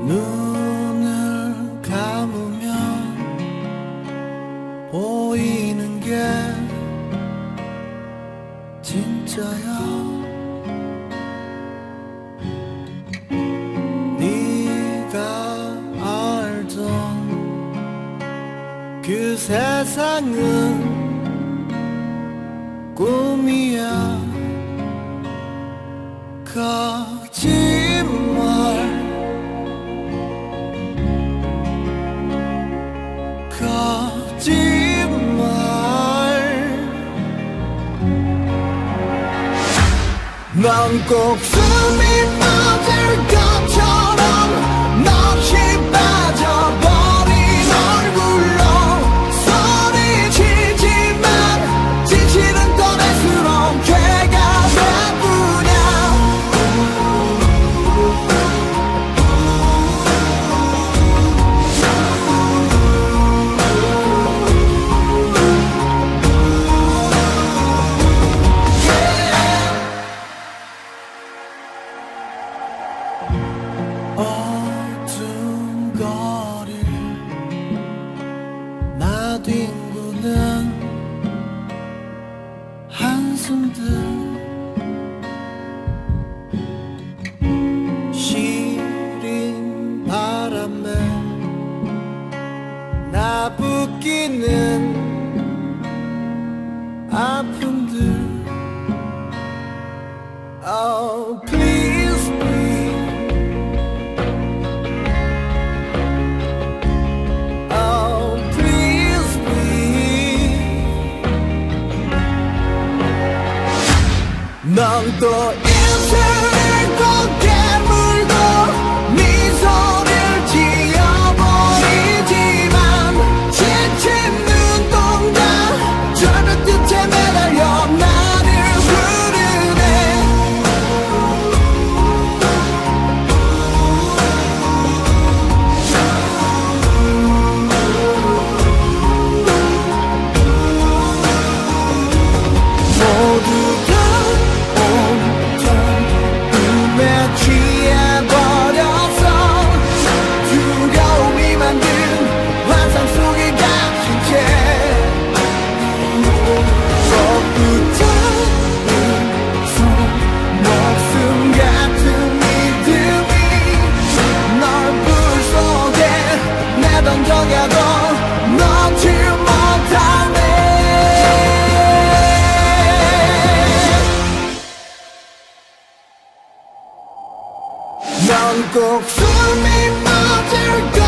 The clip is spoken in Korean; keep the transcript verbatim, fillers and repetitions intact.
눈을 감으면 보이는 게 진짜야. 네가 알던 그 세상은 꿈이야. 거짓말 거짓말 넌 꼭 숨이 멎을 것처럼 넋이 빠져버린 얼굴로 소리치지만 진실은 떠날수록 죄가 되부냐. 어두운 거리를 나뒹구는 한숨들 시린 바람에 나부끼는 아픔들. Oh please please 넌 또 인생을 곱게 물고 미소를 지어버리지만 지친 눈동자 절벽 끝에 매달려 나를 부르네. 모두가 취해버려서 두려움이 만든 환상 속에 갇힌 채 뻗붙어있어 목숨 같은 믿음이 널 불 속에 내던져가도 넣지 못하네. 넌 꼭 숨이 멎을 것